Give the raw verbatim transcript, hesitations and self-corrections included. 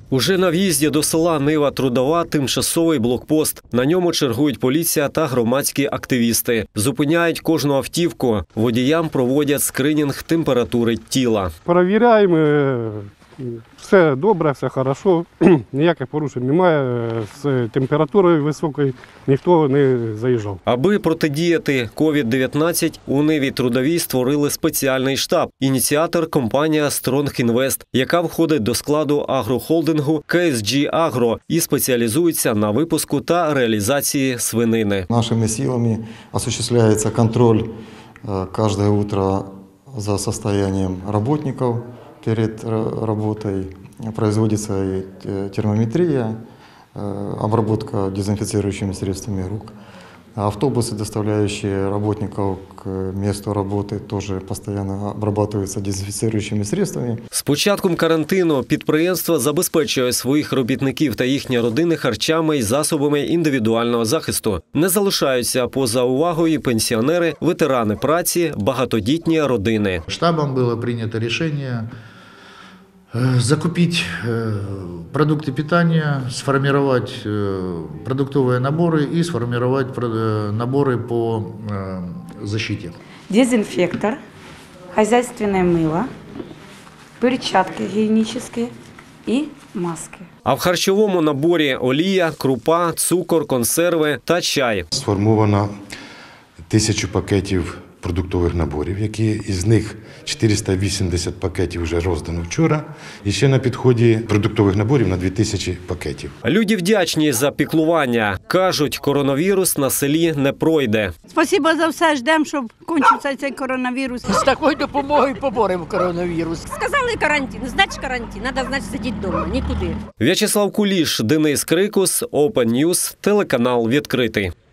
Уже на в'їзді до села Нива Трудова тимчасовий блокпост. На ньому чергують поліція та громадські активісти. Зупиняють кожну автівку. Водіям проводять скринінг температури тіла. Перевіряємо, все добре, все хорошо, ніяких порушень немає. З температурою високою ніхто не заїжджав. Аби протидіяти ковід дев'ятнадцять, у Ниві Трудовій створили спеціальний штаб. Ініціатор – компанія Strong Invest, яка входить до складу агрохолдингу ка ес джі Agro і спеціалізується на випуску та реалізації свинини. Нашими силами осуществляется контроль каждое утро за состоянием работников перед работой. Производится и термометрия, обработка дезинфицирующими средствами рук. Автобусы, доставляющие работников к месту работы, тоже постоянно обрабатываются дезинфицирующими средствами. З початком карантину підприємство забезпечує своїх робітників та їхні родини харчами і засобами індивідуального захисту. Не залишаються поза увагою пенсіонери, ветерани праці, багатодітні родини. Штабом было принято решение закупить продукты питания, сформировать продуктовые наборы и сформировать наборы по защите. Дезинфектор, хозяйственное мыло, перчатки гигиенические и маски. А в харчовому наборі олія, крупа, цукор, консерви та чай. Сформовано тисячу пакетів продуктових наборів, які із них чотириста вісімдесят пакетів вже роздано вчора. І ще на підході продуктових наборів на дві тисячі пакетів. Люди вдячні за піклування. Кажуть, коронавірус на селі не пройде. Спасибо за все, ждемо, щоб кончився цей коронавірус. З такою допомогою поборемо коронавірус. Сказали карантин, значить карантин, треба, значить, сидіти вдома, нікуди. В'ячеслав Куліш, Денис Крикус, Open News, телеканал «Відкритий».